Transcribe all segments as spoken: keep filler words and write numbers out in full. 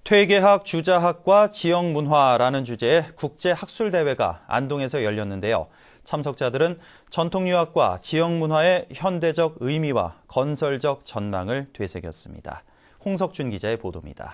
퇴계학, 주자학과 지역문화라는 주제의 국제학술대회가 안동에서 열렸는데요. 참석자들은 전통유학과 지역문화의 현대적 의미와 건설적 전망을 되새겼습니다. 홍석준 기자의 보도입니다.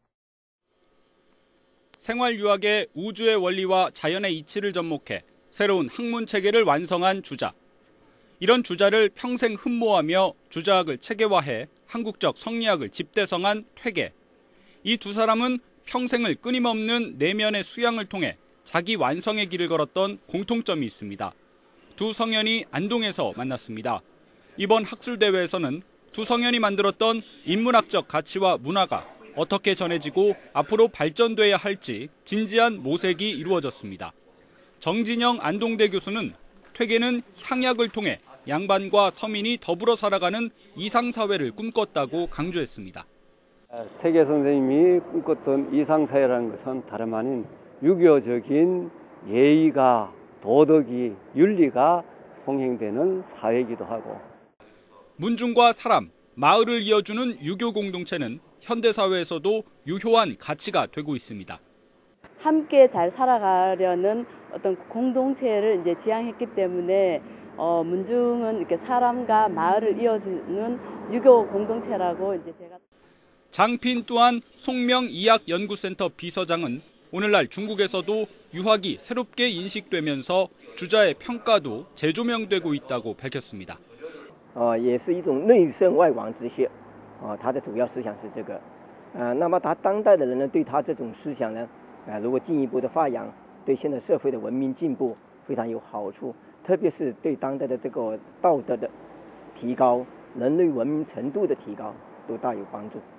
생활유학의 우주의 원리와 자연의 이치를 접목해 새로운 학문 체계를 완성한 주자. 이런 주자를 평생 흠모하며 주자학을 체계화해 한국적 성리학을 집대성한 퇴계. 이 두 사람은 평생을 끊임없는 내면의 수양을 통해 자기 완성의 길을 걸었던 공통점이 있습니다. 두 성현이 안동에서 만났습니다. 이번 학술대회에서는 두 성현이 만들었던 인문학적 가치와 문화가 어떻게 전해지고 앞으로 발전돼야 할지 진지한 모색이 이루어졌습니다. 정진영 안동대 교수는 퇴계는 향약을 통해 양반과 서민이 더불어 살아가는 이상사회를 꿈꿨다고 강조했습니다. 퇴계 선생님이 꿈꿨던 이상사회라는 것은 다름 아닌 유교적인 예의가, 도덕이, 윤리가 통행되는 사회이기도 하고. 문중과 사람, 마을을 이어주는 유교 공동체는 현대사회에서도 유효한 가치가 되고 있습니다. 함께 잘 살아가려는 어떤 공동체를 이제 지향했기 때문에 어, 문중은 이렇게 사람과 마을을 이어주는 유교 공동체라고 이제 제가. 장핀 또한 송명이학연구센터 비서장은 오늘날 중국에서도 유학이 새롭게 인식되면서 주자의 평가도 재조명되고 있다고 밝혔습니다. 呃，也是一种内圣外王之学，啊，他的主要思想是这个，呃，那么他当代的人呢，对他这种思想呢，呃，如果进一步的发扬，对现在社会的文明进步非常有好处，特别是对当代的这个道德的提高、人类文明程度的提高，都大有帮助。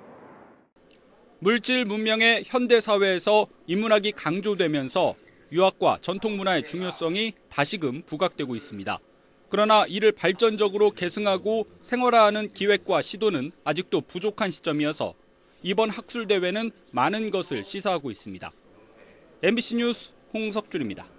물질 문명의 현대사회에서 인문학이 강조되면서 유학과 전통문화의 중요성이 다시금 부각되고 있습니다. 그러나 이를 발전적으로 계승하고 생활화하는 기획과 시도는 아직도 부족한 시점이어서 이번 학술대회는 많은 것을 시사하고 있습니다. 엠비씨 뉴스 홍석준입니다.